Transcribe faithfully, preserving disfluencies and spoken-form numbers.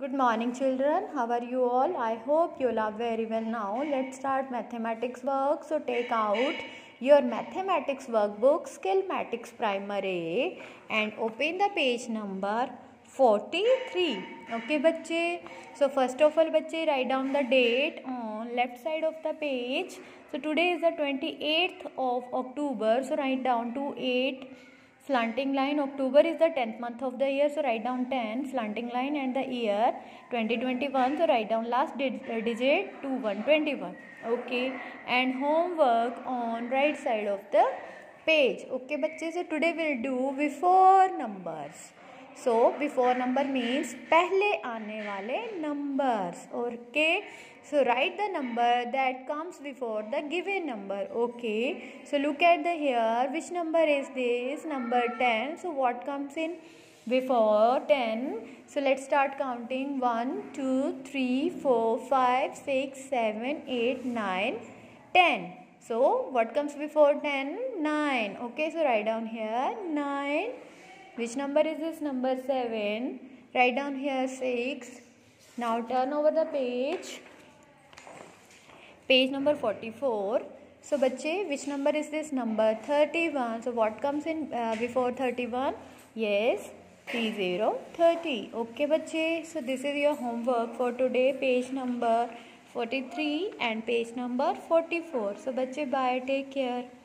Good morning children, how are you all? I hope you all are very well now. Let's start mathematics work. So take out your mathematics workbook Skillmatics Primary and open the page number forty-three. Okay बच्चे. So first of all बच्चे write down the date on left side of the page. So today is the twenty-eighth of October. So write down twenty-eight. Slanting line, October is the tenth month of the year, so write down ten. Slanting line and the year twenty twenty-one, so write down last digit two one twenty-one. Okay, and homework on right side of the page. Okay बच्चे, so today we'll do before numbers. So before number means पहले आने वाले numbers. Okay, so write the number that comes before the given number. Okay, so look at the here, which number is this? Number ten. So what comes in before ten? So let's start counting. One, two, three, four, five, six, seven, eight, nine, ten. So what comes before ten? Nine. Okay, so write down here nine. Which number is this? Number seven. Write down here six. Now turn over the page. Page number forty-four. So बच्चे, which number is this? Number thirty-one. So what comes in uh, before thirty-one? Yes, thirty, thirty. Okay बच्चे. So this is your homework for today. Page number forty-three and page number forty-four. So बच्चे, bye, take care.